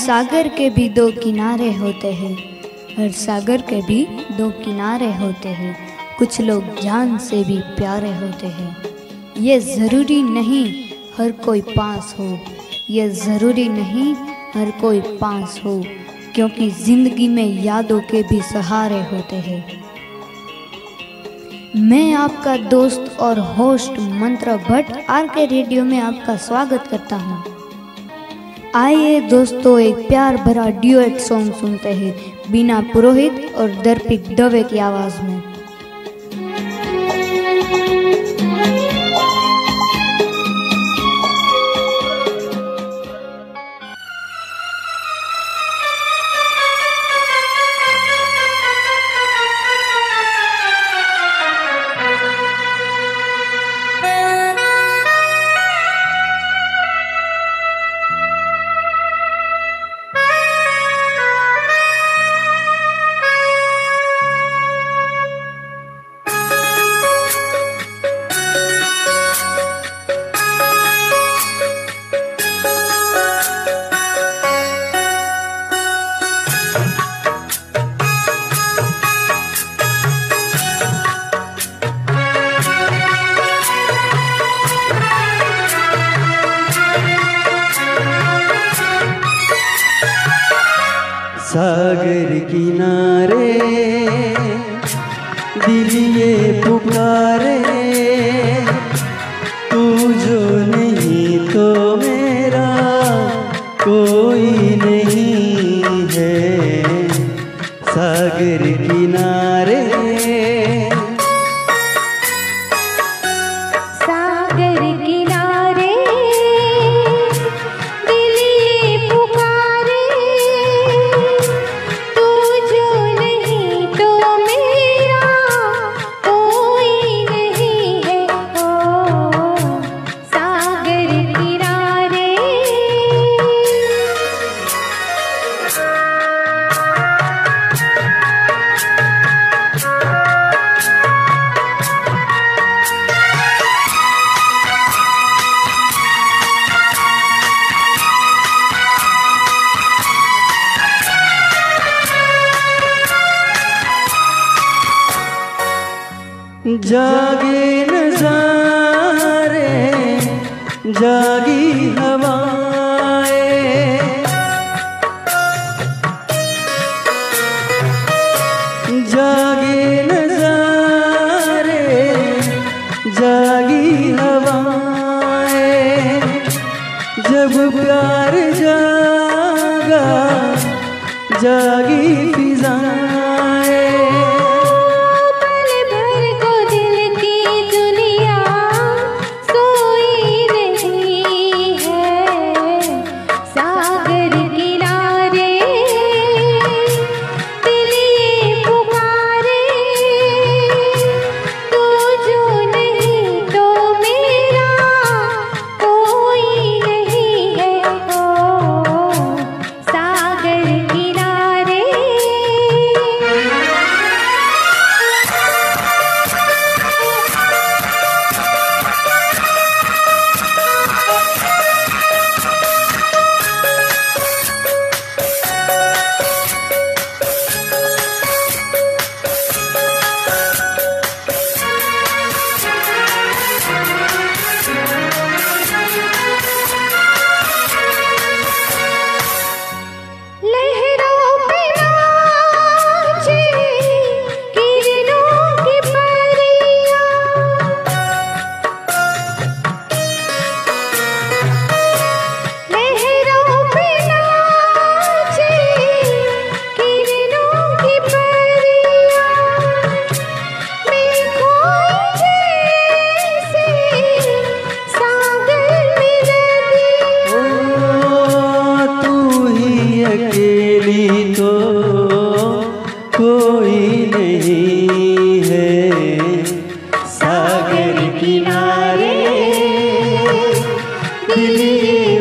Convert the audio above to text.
सागर के भी दो किनारे होते हैं, हर सागर के भी दो किनारे होते हैं, कुछ लोग जान से भी प्यारे होते हैं। ये ज़रूरी नहीं हर कोई पास हो, ये ज़रूरी नहीं हर कोई पास हो, क्योंकि ज़िंदगी में यादों के भी सहारे होते हैं। मैं आपका दोस्त और host Mantra Bhatt RK radio में आपका स्वागत करता हूं। आइए दोस्तों, एक प्यार भरा ड्यूएट सॉन्ग सुनते हैं बीना पुरोहित और दर्पित दवे की आवाज़ में। सागर किनारे दिल ये पुकारे, तू जो नहीं तो मेरा कोई नहीं है। सागर किनारे जागे नज़ारे, जागी हवाएं, जागे नज़ारे, जागी हवाएं, जब प्यार जागा जागी फिजाएं। अकेली तो कोई नहीं है। सागर किनारे दिल